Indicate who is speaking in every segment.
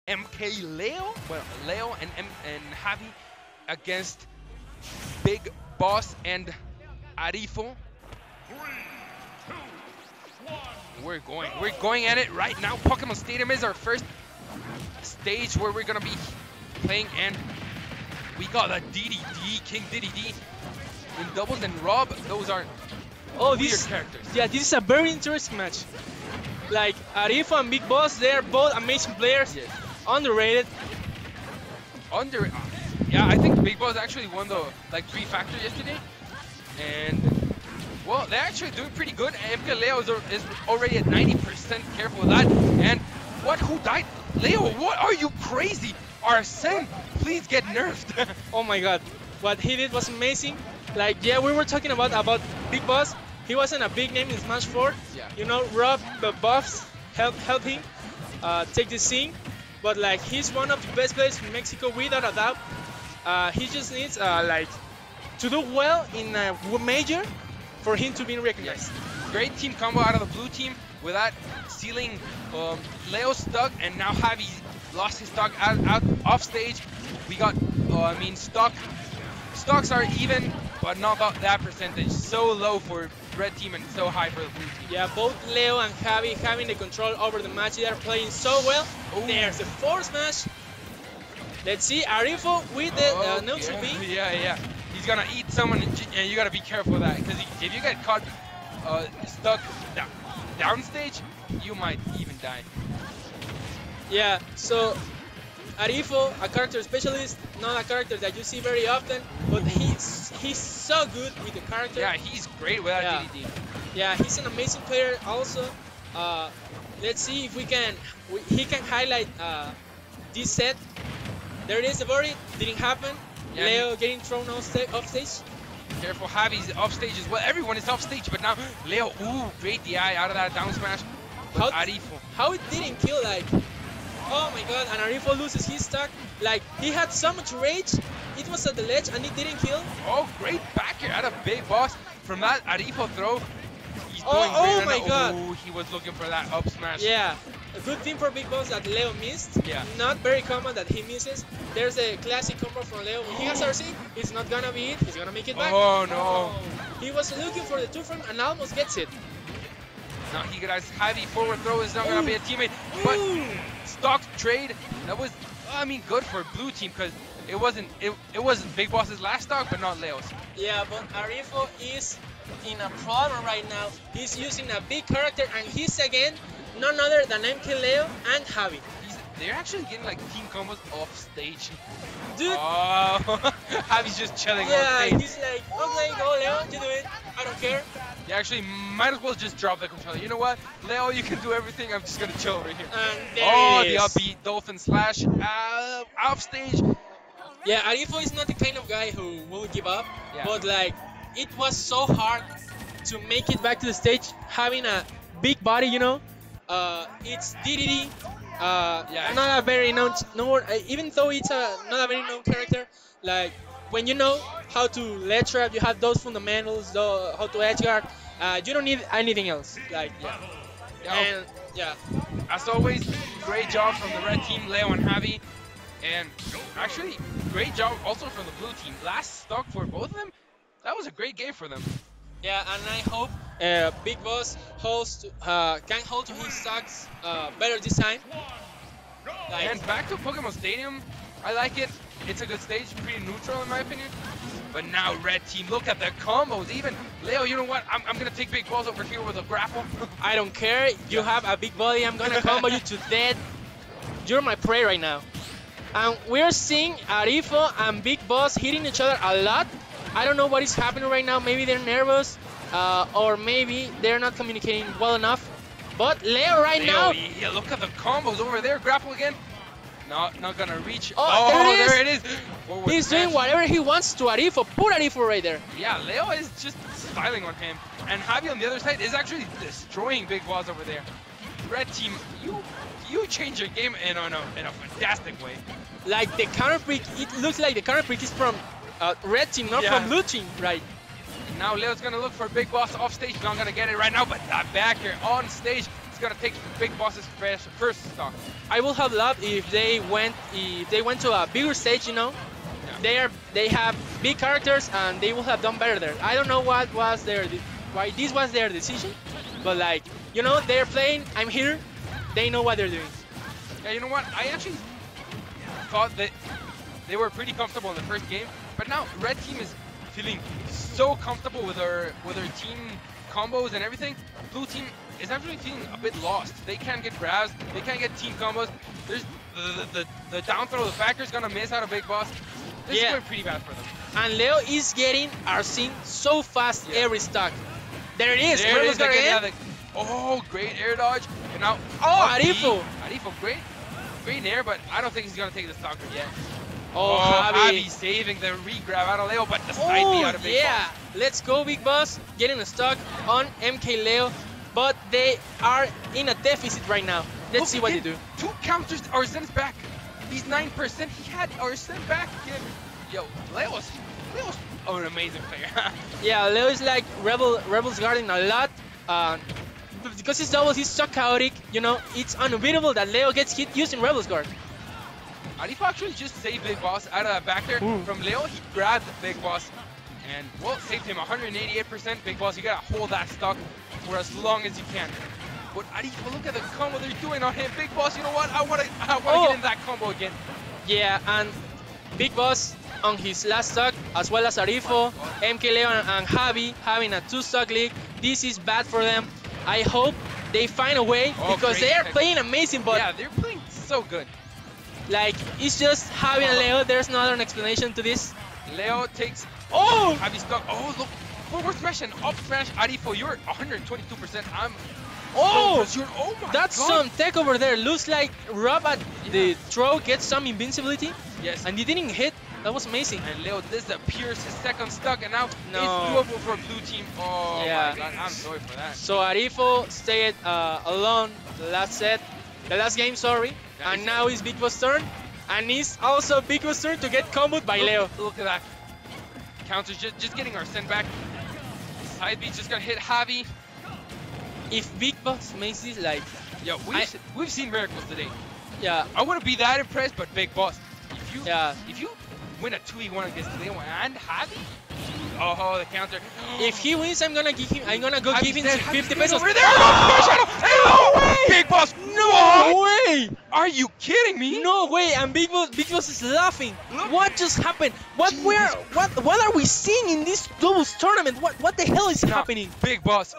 Speaker 1: MK Leo, well, Leo and Javi against Big Boss and Arifo. We're going at it right now. Pokemon Stadium is our first stage where we're gonna be playing, and we got a DDD, King DDD in doubles, and Rob. Those are weird characters.
Speaker 2: Yeah, this is a very interesting match. Like Arifo and Big Boss, they're both amazing players.
Speaker 1: Yes.
Speaker 2: Underrated.
Speaker 1: Yeah, I think Big Boss actually won the Free Factor yesterday, and well, they're actually doing pretty good. MK Leo is already at 90%. Careful with that. And what? Who died? Leo, what? Are you crazy? Arsene, please get nerfed.
Speaker 2: Oh my god, what he did was amazing. Like, yeah, we were talking about Big Boss. He wasn't a big name in Smash 4.
Speaker 1: Yeah.
Speaker 2: You know, Rob the buffs help him take the scene. But like, he's one of the best players in Mexico without a doubt. He just needs to do well in a major for him to be recognized.
Speaker 1: Great team combo out of the blue team with that sealing Leo's stock, and now Javi lost his stock out off stage. We got, stocks are even, but not that percentage. So low for red team and so high for the blue team.
Speaker 2: Yeah, both Leo and Javi having the control over the match. They are playing so well.
Speaker 1: Ooh.
Speaker 2: There's the fourth smash. Let's see Arifo with the neutral B.
Speaker 1: Yeah. He's gonna eat someone, and you gotta be careful with that, because if you get caught stuck downstage, you might even die.
Speaker 2: Yeah, so Arifo, a character specialist, not a character that you see very often, but he's so good with the character.
Speaker 1: Yeah, he's great without DDD.
Speaker 2: Yeah, he's an amazing player also. Let's see if he can highlight this set. There it is, the body, didn't happen.
Speaker 1: Yeah,
Speaker 2: Leo getting thrown off stage.
Speaker 1: Careful, Javi's off stage as well. Everyone is off stage, but now Leo, great DI out of that down smash. Arifo.
Speaker 2: How it didn't kill, like, oh my god, and Arifo loses his stock. Like, he had so much rage, it was at the ledge and it didn't kill.
Speaker 1: Oh, great back here out of Big Boss. From that Arifo throw, he's doing
Speaker 2: oh
Speaker 1: great.
Speaker 2: My god.
Speaker 1: Ooh, he was looking for that up smash.
Speaker 2: Yeah, a good thing for Big Boss that Leo missed.
Speaker 1: Yeah.
Speaker 2: Not very common that he misses. There's a classic combo from Leo. When he has RC, it's not gonna be it. He's gonna make it back.
Speaker 1: Oh no.
Speaker 2: He was looking for the 2-frame and almost gets it.
Speaker 1: Now he got his heavy forward throw, is not gonna be a teammate. But stock trade, that was, good for blue team, because it wasn't Big Boss's last stock, but not Leo's.
Speaker 2: Yeah, but Arifo is in a problem right now. He's using a big character, and he's again none other than MK Leo and Javi.
Speaker 1: They're actually getting team combos off stage.
Speaker 2: Dude.
Speaker 1: Oh, Javi's just chilling on
Speaker 2: Yeah,
Speaker 1: stage.
Speaker 2: he's like, okay, go Leo, you do it. I don't care.
Speaker 1: You actually might as well just drop the controller. You know what, Leo, you can do everything. I'm just gonna chill over here.
Speaker 2: And there it
Speaker 1: the
Speaker 2: is.
Speaker 1: upbeat Dolphin slash off stage.
Speaker 2: Yeah, Arifo is not the kind of guy who will give up,
Speaker 1: Yeah.
Speaker 2: but it was so hard to make it back to the stage, having a big body, you know. It's DDD. Not a very known, even though it's not a very known character. Like, when you know how to ledge trap, you have those fundamentals, how to edge guard. You don't need anything else. And
Speaker 1: as always, great job from the red team, Leo and Javi, and actually great job also from the blue team. Last stock for both of them, that was a great game for them.
Speaker 2: Yeah, and I hope Big Boss can hold to his stocks better this time.
Speaker 1: And back to Pokemon Stadium, I like it. It's a good stage, pretty neutral in my opinion. But now red team, look at the combos. Even Leo, you know what? I'm gonna take Big Balls over here with a grapple.
Speaker 2: I don't care. You have a big body. I'm gonna combo you to death. You're my prey right now. And we're seeing Arifo and Big Boss hitting each other a lot. I don't know what is happening right now. Maybe they're nervous, or maybe they're not communicating well enough. But Leo now.
Speaker 1: Yeah, look at the combos over there. Grapple again. Not gonna reach.
Speaker 2: Oh,
Speaker 1: there it is. Forward
Speaker 2: He's
Speaker 1: smash.
Speaker 2: doing whatever he wants to Arifo. Put Arifo right there.
Speaker 1: Yeah, Leo is just styling on him. And Javi on the other side is actually destroying Big Balls over there. Red team, you change your game in a fantastic way.
Speaker 2: Like the counter pick, it looks like the counter pick is from red team, not from blue team, right?
Speaker 1: Now Leo's gonna look for Big Boss off stage. Not gonna get it right now, but that back here on stage, it's gonna take Big Boss's first stock.
Speaker 2: I would have loved if they went to a bigger stage, you know. They have big characters and they would have done better there. I don't know why this was their decision, but like, you know, they're playing, I'm here, they know what they're doing.
Speaker 1: Yeah, you know what? I actually thought that they were pretty comfortable in the first game, but now Red Team is feeling so comfortable with their team combos and everything. Blue Team is actually feeling a bit lost. They can't get grabs, they can't get team combos. There's the down throw, the Factor's gonna miss out a Big Boss. This is going pretty bad for them.
Speaker 2: And Leo is getting Arsene so fast every stock. There it is.
Speaker 1: There it is again. Oh, great air dodge. And now,
Speaker 2: Arifo.
Speaker 1: Arifo, great air, but I don't think he's gonna take the stock yet.
Speaker 2: Oh,
Speaker 1: Javi saving the re-grab out of Leo, but the side B out of Big Boss.
Speaker 2: Let's go, Big Boss. Getting a stock on MK Leo, but they are in a deficit right now. Let's see what they do.
Speaker 1: 2 counters, Arsene's back. He's 9%. He had Arsene back again. Yo, Leo's an amazing player.
Speaker 2: Yeah, Leo is like Rebel's guarding a lot. Because his doubles, he's so chaotic. You know, it's unbeatable that Leo gets hit using Rebel's guard.
Speaker 1: Arifo actually just saved Big Boss out of that back there from Leo. He grabbed Big Boss and, well, saved him 188%. Big Boss, you gotta hold that stock for as long as you can. But Arifo, look at the combo they're doing on him. Big Boss, you know what? I wanna get in that combo again.
Speaker 2: Yeah, and Big Boss on his last stock, as well as Arifo, MK Leo and Javi having a 2-stock league. This is bad for them. I hope they find a way because they are playing amazing, but
Speaker 1: yeah, they're playing so good.
Speaker 2: Like, it's just Javi and Leo. There's no other explanation to this.
Speaker 1: Leo takes Javi's stock. Oh, look, forward smash and up smash. Arifo, you're 122%. Oh my
Speaker 2: that's
Speaker 1: God.
Speaker 2: some tech over there. Looks like Rob at the throw gets some invincibility.
Speaker 1: Yes.
Speaker 2: And he didn't hit. That was amazing.
Speaker 1: And Leo disappears his second stock, and now it's doable for Blue Team. Oh my God, I'm sorry for that.
Speaker 2: So Arifo stayed alone the last game, sorry. Yeah, and now it's Big Boss' turn. And it's also Big Boss' turn to get comboed by Leo.
Speaker 1: Look at that. Counters just getting Arsene back. Side B's just gonna hit Javi.
Speaker 2: If Big Boss makes this, like...
Speaker 1: Yeah, we've seen miracles today.
Speaker 2: Yeah.
Speaker 1: I wouldn't be that impressed, but Big Boss, if you win a 2v1 against Leo and Javi, oh, the counter.
Speaker 2: If he wins, I'm gonna go give him 50 pesos.
Speaker 1: Over there! No way! Big Boss,
Speaker 2: no way!
Speaker 1: Are you kidding me?
Speaker 2: No way! And Big Boss is laughing. Look. What just happened? What are we seeing in this doubles tournament? What the hell is happening?
Speaker 1: Big Boss,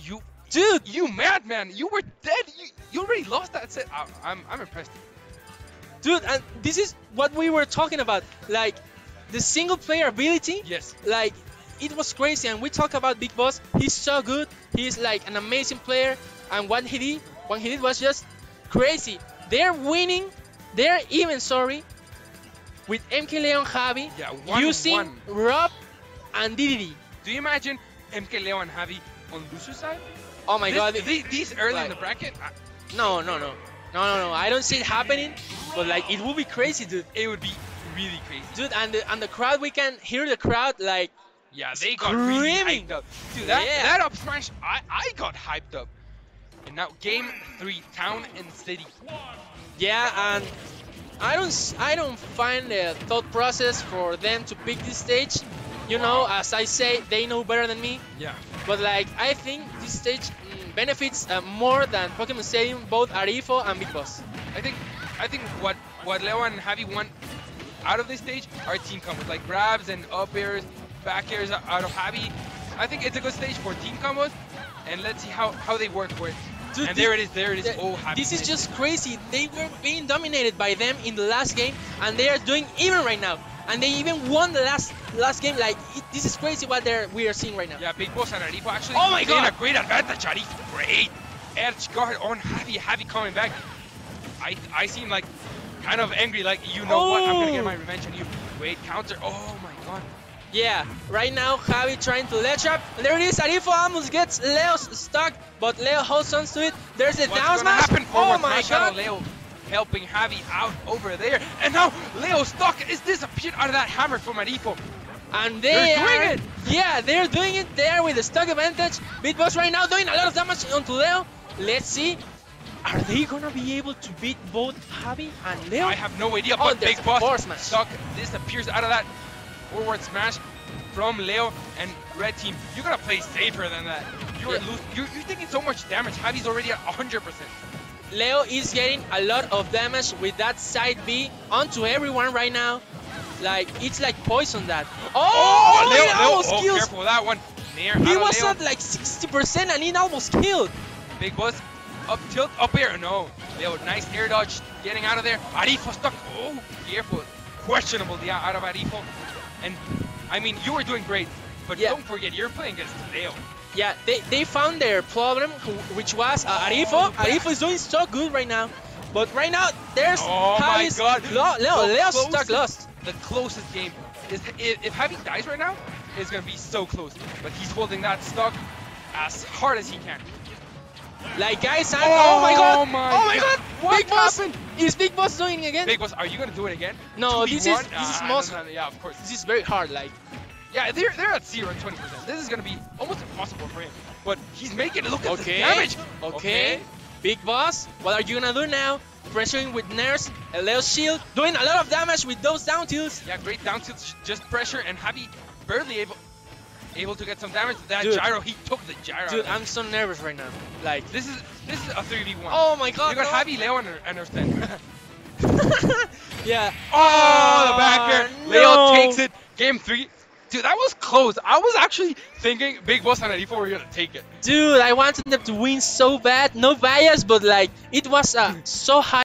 Speaker 2: dude,
Speaker 1: you madman! You were dead. You already lost that set. I'm impressed.
Speaker 2: Dude, and this is what we were talking about. Like, the single player ability.
Speaker 1: Yes.
Speaker 2: Like, it was crazy. And we talk about Big Boss. He's so good. He's like an amazing player. And what he did was just crazy. They're winning. They're even, with MK Leo and Javi using Rob and DDD.
Speaker 1: Do you imagine MK Leo and Javi on Lusu's side?
Speaker 2: Oh my God.
Speaker 1: These early in the bracket?
Speaker 2: No. I don't see it happening. But like, it would be crazy, dude.
Speaker 1: It would be really crazy.
Speaker 2: Dude, and the crowd, we can hear the crowd like...
Speaker 1: Yeah, they got really hyped up. Dude, that up smash, I got hyped up. And now game 3, Town and City.
Speaker 2: Yeah, and I don't find the thought process for them to pick this stage. You know, as I say, they know better than me.
Speaker 1: Yeah.
Speaker 2: But like, I think this stage benefits more than Pokemon Stadium, both Arifo and Big Boss.
Speaker 1: I think what Leo and Javi want out of this stage are team combos, like grabs and up airs, back airs out of Javi. I think it's a good stage for team combos, and let's see how they work for it. Dude, and there it is. Oh, Javi.
Speaker 2: This is just crazy. They were being dominated by them in the last game, and they are doing even right now. And they even won the last game. Like, this is crazy what we are seeing right now.
Speaker 1: Yeah, Big Boss and Arifo actually.
Speaker 2: Oh my God!
Speaker 1: A great advantage. Arifo, great edge guard on Javi. Javi coming back. I seem like kind of angry. Like, you know what? I'm gonna get my revenge on you. Wait, counter. Oh my God.
Speaker 2: Yeah, right now Javi trying to ledge up. There it is. Arifo almost gets Leo's stuck, but Leo holds on to it. There's the down smash. Oh my God.
Speaker 1: Leo helping Javi out over there, and now Leo's stock is disappeared out of that hammer from Arifo.
Speaker 2: And they're
Speaker 1: doing it.
Speaker 2: Yeah, they're doing it there with the stock advantage. Big Boss right now doing a lot of damage onto Leo. let's see. Are they gonna be able to beat both Javi and Leo?
Speaker 1: I have no idea,
Speaker 2: Oh,
Speaker 1: but
Speaker 2: there's
Speaker 1: Big
Speaker 2: a
Speaker 1: Boss
Speaker 2: forward smash.
Speaker 1: stuck disappears out of that forward smash from Leo and Red Team. You gotta play safer than that. You're taking so much damage. Javi's already at 100%.
Speaker 2: Leo is getting a lot of damage with that side B onto everyone right now. Like, it's like poison that. Oh,
Speaker 1: Leo,
Speaker 2: it almost
Speaker 1: oh,
Speaker 2: kills.
Speaker 1: careful with that one. Nair
Speaker 2: He
Speaker 1: out of
Speaker 2: was
Speaker 1: Leo.
Speaker 2: at like 60% and it almost killed.
Speaker 1: Big Boss up tilt, up air. No. Leo, nice air dodge, getting out of there. Arifo stuck. Oh, careful. Questionable the out of Arifo. And I mean, you were doing great, but
Speaker 2: Yeah.
Speaker 1: don't forget, you're playing against Leo.
Speaker 2: Yeah, they found their problem, which was Arifo. Arifo is doing so good right now. But right now, there's
Speaker 1: Oh my
Speaker 2: Javi's
Speaker 1: God.
Speaker 2: Leo's
Speaker 1: The
Speaker 2: stuck
Speaker 1: closest-
Speaker 2: lost.
Speaker 1: The closest game is if Javi dies right now, it's gonna be so close. But he's holding that stock as hard as he can.
Speaker 2: Like, guys, oh my god!
Speaker 1: Oh my
Speaker 2: Oh my
Speaker 1: God.
Speaker 2: god!
Speaker 1: What
Speaker 2: Big Boss!
Speaker 1: happened?
Speaker 2: Is Big Boss doing it again?
Speaker 1: Big Boss, are you gonna do it again?
Speaker 2: No, this is
Speaker 1: 2v1?
Speaker 2: most.
Speaker 1: Yeah, of course.
Speaker 2: This is very hard. Like,
Speaker 1: Yeah, they're at 0 and 20%. This is gonna be almost impossible for him. But he's making it look at
Speaker 2: okay,
Speaker 1: the damage.
Speaker 2: okay. Big Boss, what are you gonna do now? Pressuring with Nurse, and Leo's shield, doing a lot of damage with those down tilts.
Speaker 1: Yeah, great down tilt, just pressure, and Javi barely able to get some damage. That
Speaker 2: Dude.
Speaker 1: gyro, he took the gyro.
Speaker 2: Dude, I'm so nervous right now. Like,
Speaker 1: This is a 3v1.
Speaker 2: oh my god.
Speaker 1: You got
Speaker 2: no.
Speaker 1: Javi, Leo, and Ersten.
Speaker 2: Yeah.
Speaker 1: Oh, the back air.
Speaker 2: no.
Speaker 1: Leo takes it. Game 3. Dude, that was close. I was actually thinking Big Boss and Arifo were gonna take it.
Speaker 2: Dude, I wanted them to win so bad. No bias, but like, it was so high.